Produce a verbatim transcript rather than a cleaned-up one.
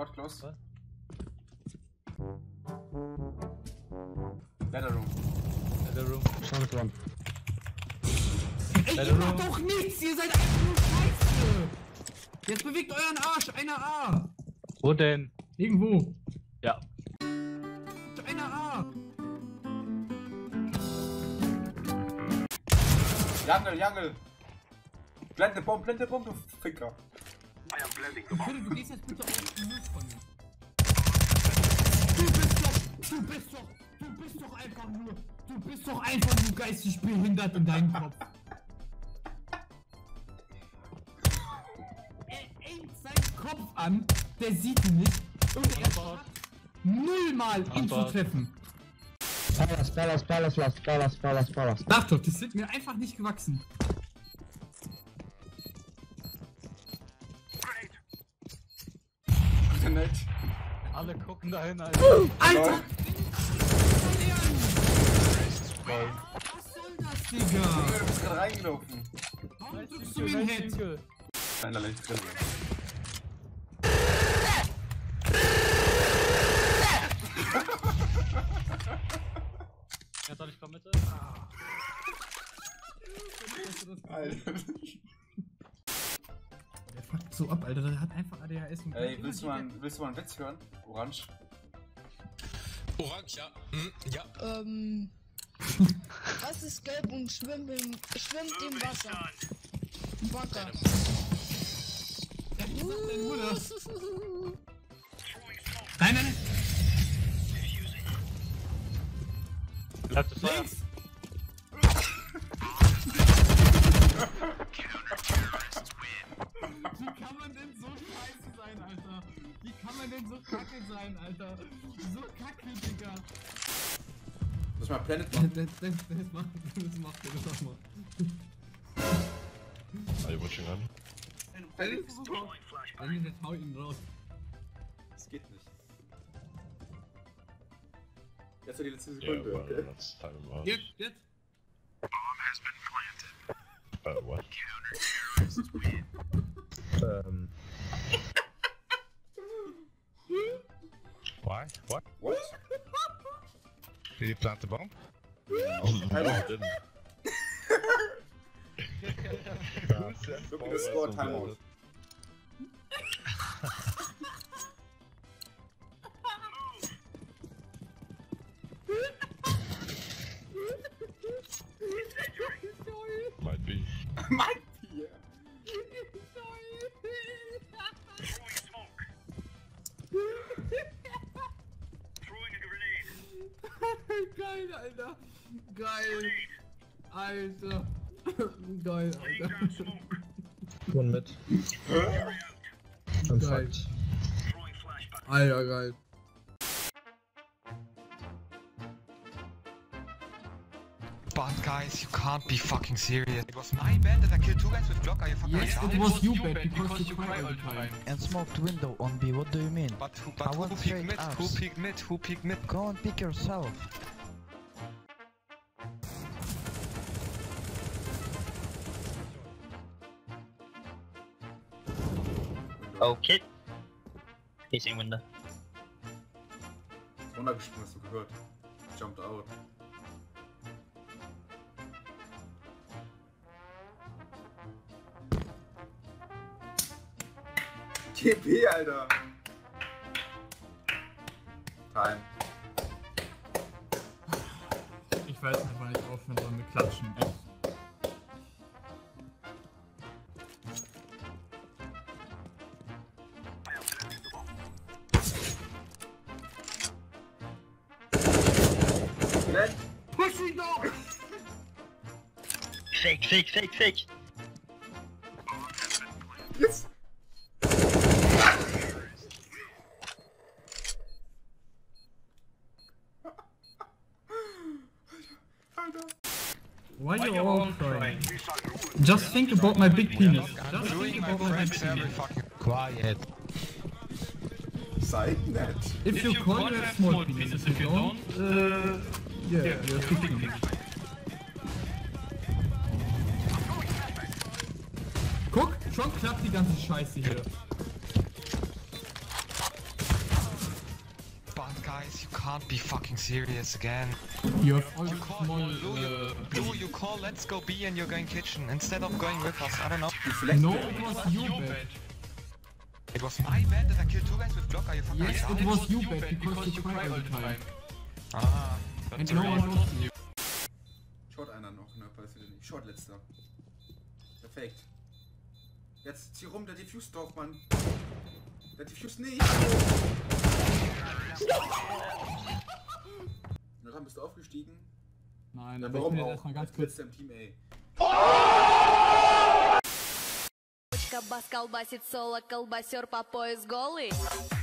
Short close. What? Ladder room. Ladder room. Short one. Ey, ihr macht doch nichts! Ihr seid einfach nur Scheiße! Jetzt bewegt euren Arsch! Einer A! Wo denn? Irgendwo! Ja. Einer A! Jungle, Jungle! Blende Bomb, blende Bomb, du Ficker! Bitte, du gehst jetzt bitte auf den Müll von mir. Du bist doch, du bist doch, du bist doch einfach nur, du bist doch einfach nur geistig behindert in deinem Kopf. Er aimt seinen Kopf an, der sieht ihn nicht und er schafft nullmal ihn zu treffen. Palas, Palas, Palas, Palas, Palas, Palas, Palas. Sag doch, das sind mir einfach nicht gewachsen. Nett. Alle gucken dahin, Alter. Alter! Wow. Was soll das, Digga? Du bist gerade reingelaufen. Warum drückst du mir den Head? Nein, da leicht drin. Ja, soll ich kommen, bitte? Alter. Der fuckt so ab, Alter. Der hat einfach A D H S und Ey, willst du, mal, willst du mal einen Witz hören? Orange. Orange, ja. Hm, ja. Ähm. Was ist gelb und schwimmt im, schwimmt im Wasser? Bagger. Ja, ich sag deine Mutter. Nein, nein, nein. Bleibt es Feuer. Links. Wie kann man denn so scheiße sein, Alter? Wie kann man denn so kacke sein, Alter? So kacke, Digga. Lass mal Planet Das, machen. das, das, das macht, das macht er, das mal. Are you watching on? Dann jetzt hau ihn raus. Das geht nicht. Jetzt war die letzte Yeah, Sekunde. well, Okay. that's time out. Jetzt, jetzt. Uh, what? Um, Why? What? What? Did you plant the bomb? Timeout. Didn't. Look at the score, Timeout. Might be. Might be, yeah. Geil, Alter. Geil. Alter. Geil, Alter. one mid. I'm Geil. fucked. Alter, geil. But guys, you can't be fucking serious. It was my bad that I killed two guys with block. Are you fucking Yes, retarded? it was you bad because you cry all the time. And smoked window on B, what do you mean? But who, I but who want peeked straight mid? Who ups. peeked mid? Who peeked mid? Go and pick yourself. Okay. Facing window. Runtergesprungen, hast du gehört. Jumped out. T P, Alter. Time. Ich weiß einfach nicht aufhören sollen mit Klatschen. Echt. Glenn? Push ihn doch! Fake, fake, fake, fake. Yes! Why are you all crying? Just think about my big penis. Just think about my big penis. Quiet. Silent. If you call, you have small penis. If you don't, uh, yeah, you're big penis. Guck, schon klappt die ganze Scheiße hier. guys, you can't be fucking serious again. You have all You call, small. Lou, you, Lou, you call let's go B and you're going kitchen instead of going with us. I don't know. Die No, Flex. it was you bad. It was my bad that I killed two guys with block. Are you fucking Yes, retarded? it was you bad because you cry all the time. Ah, And that's no a one reason. knows you. Short einer noch, ne, weiß ich nicht. Short letzter. Perfekt. Jetzt zieh rum, der Diffuse doch, Mann. Der Diffuse nicht. Na dann bist du aufgestiegen. Nein, Ja, aber ich warum bin jetzt auch? erstmal ganz Als kurz. letzter im Team, ey. Бас колбасит соло, колбасер по пояс голый.